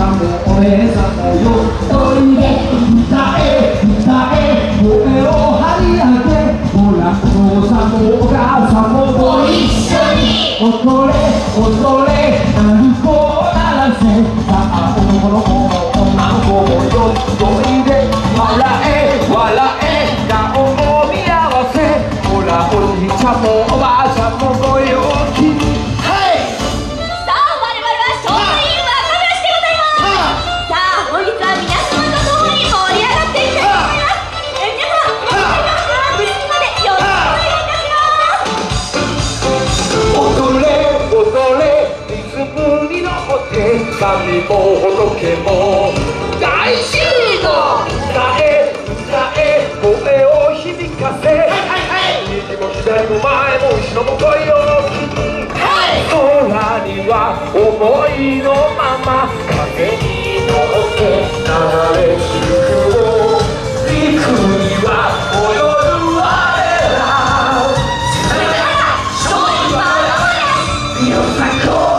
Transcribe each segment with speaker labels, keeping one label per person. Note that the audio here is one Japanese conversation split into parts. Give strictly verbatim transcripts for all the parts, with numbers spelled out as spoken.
Speaker 1: さんもお姉さんもよおいで歌え歌え声を張り上げほらお父さんもお母さんもご一緒に踊れ踊れ鳴子を鳴らせさあ男の子も女の子もよおいで笑え笑え顔を見合わせほらおじいちゃんもおばあちゃんもご陽気に神も仏も大集合歌え歌え声を響かせ右も左も前も後ろも声を聞き空には思いのまま風に乗って流れゆく陸には泳ぐ我ら勝利はよさこ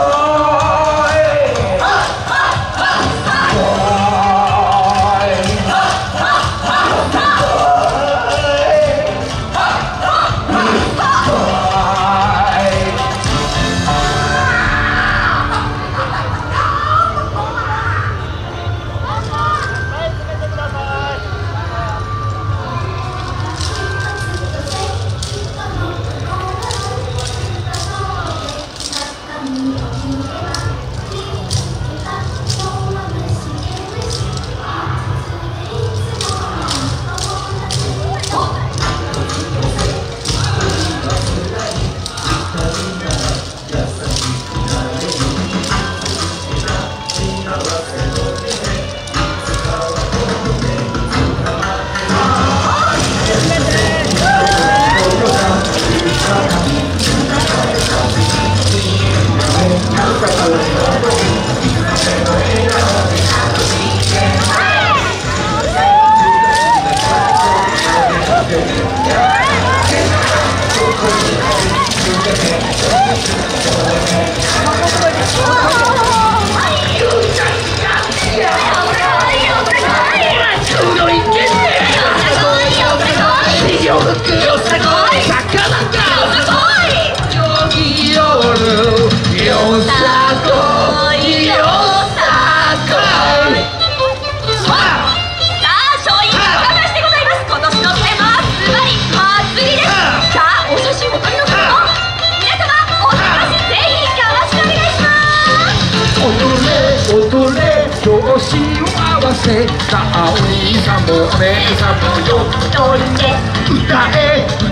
Speaker 1: 調子を合わせさあお兄さんもお姉さんもよおいで歌え